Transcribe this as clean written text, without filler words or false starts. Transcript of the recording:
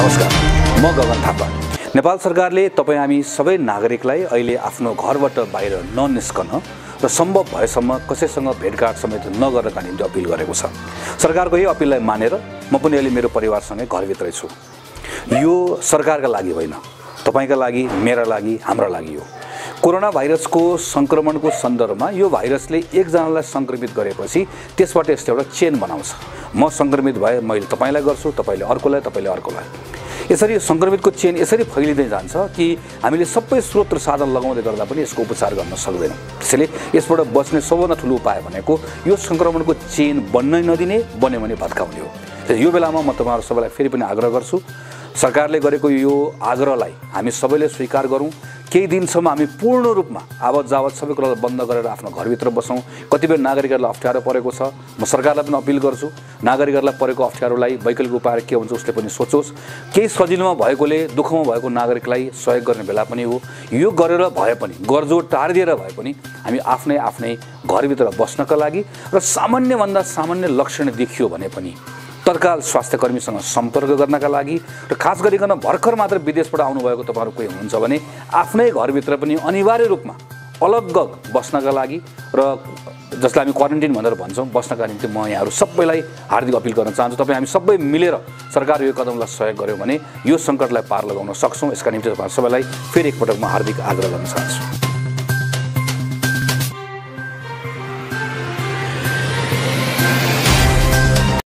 नमस्कार, म गगन थापा। नेपाल सरकारले तपाईँ हामी सबै नागरिकलाई अहिले आफ्नो घरबाट बाहिर ननिस्कन र सम्भव भएसम्म कसैसँग भेटघाट समेत नगर्नका निम्ति अपिल गरेको छ। सरकारको यही अपिललाई मानेर म पनि अहिले मेरो परिवारसँगै घरभित्रै छु। यो सरकारका लागि होइन, तपाईका लागि, मेरा लागि, हाम्रा लागि हो। कोरोना भाइरसको संक्रमणको सन्दर्भमा यो भाइरसले एकजनालाई संक्रमित गरेपछि त्यसबाट यस्तो एउटा चेन बनाउँछ। म संक्रमित भए मैले तपाईलाई गर्छु, तपाईले अर्कोलाई, तपाईले अर्कोलाई। यसरी संक्रमितको चेन यसरी फैलिँदै जान्छ कि हामीले सबै स्रोत र साधन लगाउँदै गर्दा पनि यसको उपचार गर्न सक्दैनौँ। त्यसैले यसबाट बच्ने सबभन्दा ठुलो उपाय भनेको यो संक्रमणको चेन बन्नै नदिने, बन्यो भने भत्काउने हो। यो बेलामा म तपाईहरु सबैलाई फेरि पनि आग्रह गर्छु, सरकारले गरेको यो आग्रहलाई हामी सबैले स्वीकार गरौँ। केही दिनसम्म हामी पूर्ण रूपमा आवत जावत सबै कुरालाई बन्द गरेर आफ्नो घरभित्र बसौँ। कतिपय नागरिकहरूलाई अप्ठ्यारो परेको छ, म सरकारलाई पनि अपिल गर्छु, नागरिकहरूलाई परेको अप्ठ्यारोलाई वैकल्पिक उपाय के हुन्छ उसले पनि सोचोस्। केही सजिलोमा भएकोले दुःखमा भएको नागरिकलाई सहयोग गर्ने बेला पनि हो। यो गरेर भए पनि, गरजोड टारिदिएर भए पनि हामी आफ्नै घरभित्र बस्नका लागि र सामान्यभन्दा सामान्य लक्षण देखियो भने पनि तत्काल स्वास्थ्यकर्मीसँग सम्पर्क गर्नका लागि र खास गरिकन भर्खर मात्र विदेशबाट आउनुभएको तपाईहरु कोही हुनुहुन्छ भने आफ्नै घरभित्र पनि अनिवार्य रूपमा अलग बस्नका लागि र जसलाई हामी क्वारेन्टाइन भनेर भन्छौँ बस्नका निम्ति म यहाँहरु सबैलाई हार्दिक अपिल गर्न चाहन्छु। तपाई हामी सबै मिलेर सरकार यो कदमलाई सहयोग गर्यो भने यो संकटलाई पार लगाउन सक्छौँ। यसका निम्ति तपाईहरु सबैलाई फेरि एकपटक म हार्दिक आग्रह गर्न चाहन्छु।